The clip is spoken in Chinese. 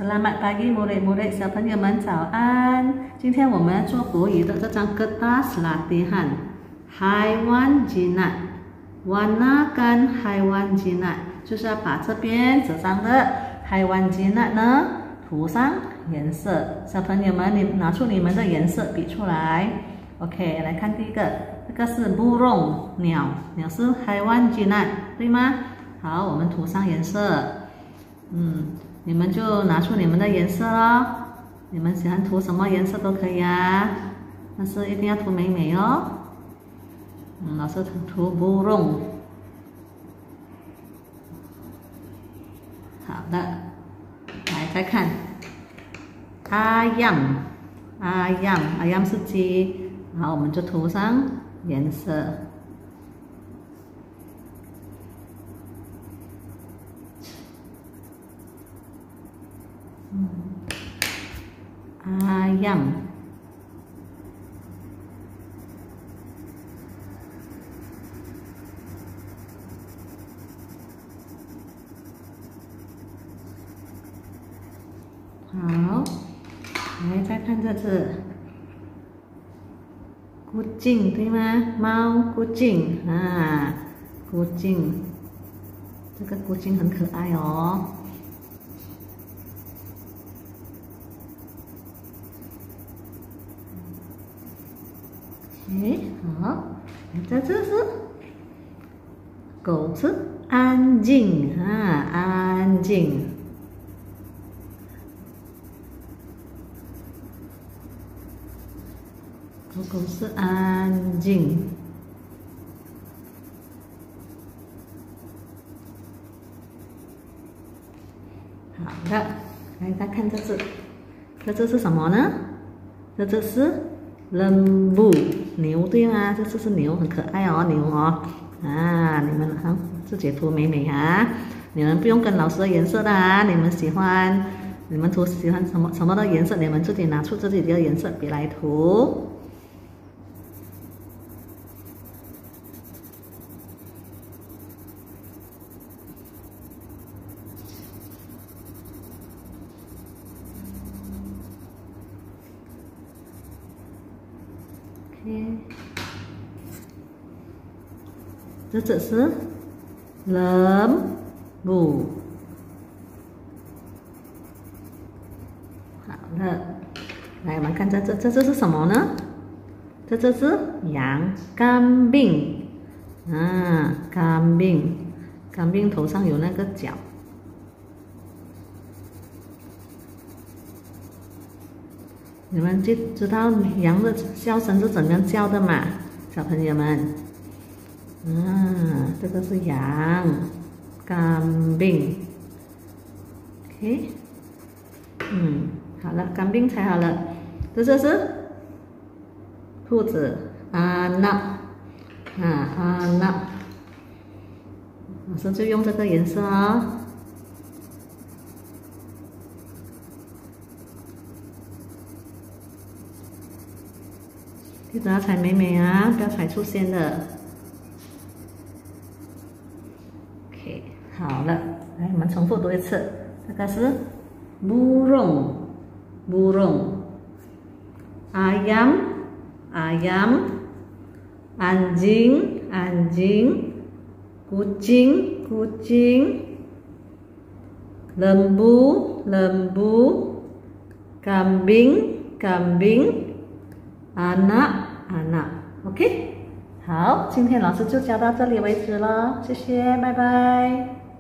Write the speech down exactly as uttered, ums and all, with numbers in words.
Selamat pagi murid-murid 小朋友们早安。今天我们做国语的这张 kertas latihan haiwan jinak warnakan haiwan jinak 就是要把这边这张的 haiwan jinak 呢涂上颜色。小朋友们，你拿出你们的颜色笔出来。OK， 来看第一个，这个是 burung 鸟，鸟是 haiwan jinak 对吗？好，我们涂上颜色。嗯。 你们就拿出你们的颜色咯，你们喜欢涂什么颜色都可以啊，但是一定要涂美美哦。嗯，老师涂涂 burung。好的，来再看 ayam ayam ayam 是鸡，然后我们就涂上颜色。 ayam， 好，来再看这只 kucing 对吗？猫 kucing 啊 ，kucing， 这个 kucing 很可爱哦。 哎，好，这这是狗是安静啊，安静。狗狗是安静。好的，来再看这只，这只是什么呢？这只是 lembu 牛对吗？这只是牛，很可爱哦，牛哦。啊，你们好自己涂美美啊！你们不用跟老师的颜色的啊，你们喜欢，你们涂喜欢什么什么的颜色，你们自己拿出自己的颜色笔来涂。OK， 这只是 lembu。好了，来我们看这这这这是什么呢？这这是羊 kambing 啊 ，kambing kambing 头上有那个角。 你们知知道羊的叫声是怎样叫的吗，小朋友们？啊，这个是羊 ，kambing。OK， 嗯，好了 ，kambing 猜好了，这就是兔子 ，anak， 啊 ，anak。老师就用这个颜色哦。 记得要踩美美啊，不要踩出线的。OK， 好了，来我们重复读一次。这个是 burung burung ayam ayam anjing anjing kucing kucing lembu lembu kambing kambing anak anak，OK， 好，今天老师就教到这里为止了，谢谢，拜拜。